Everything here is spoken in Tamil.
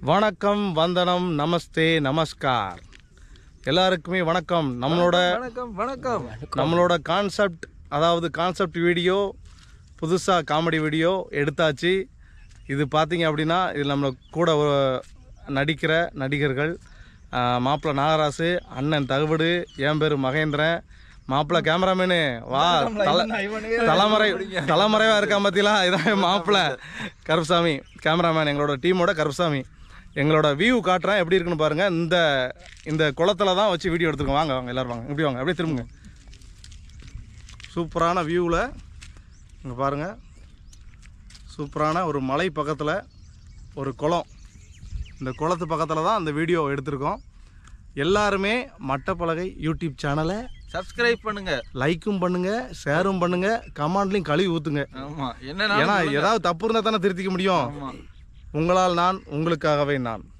வணக்கம், வந்தனம், நமஸ்தே, நமஸ்கார். எல்லாருக்குமே வணக்கம். நம்மளோட கான்செப்ட், அதாவது கான்செப்ட் வீடியோ, புதுசாக காமெடி வீடியோ எடுத்தாச்சு. இது பார்த்தீங்க அப்படின்னா இதில் நம்மளை கூட நடிக்கிற நடிகர்கள் மாப்பிள்ளை நாகராசு, அண்ணன் தகுவடு, என் பேர் மகேந்திரன், மாப்பிள்ளை கேமராமேனு வா, தலைமறைவாக இருக்கா பற்றிலாம். இதான் மாப்பிள்ளை கருப்புசாமி கேமராமேன், எங்களோட டீமோட கருப்புசாமி. எங்களோட வியூ காட்டுறேன், எப்படி இருக்குன்னு பாருங்கள். இந்த குளத்தில் தான் வச்சு வீடியோ எடுத்துருக்கோம். வாங்க வாங்க எல்லோரும் வாங்க, இப்படி வாங்க, அப்படியே திரும்புங்க. சூப்பரான வியூவில் இங்கே பாருங்கள், சூப்பரான ஒரு மலை பக்கத்தில் ஒரு குளம். இந்த குளத்து பக்கத்தில் தான் அந்த வீடியோ எடுத்திருக்கோம். எல்லாருமே மட்டப்பலகை யூடியூப் சேனலை சப்ஸ்கிரைப் பண்ணுங்க, லைக்கும் பண்ணுங்க, ஷேரும் பண்ணுங்க, கமெண்ட்லையும் கழுவி ஊற்றுங்க. ஏன்னா ஏதாவது தப்பு இருந்தால் தானே திருத்திக்க முடியும். உங்களால் நான், உங்களுக்காகவே நான்.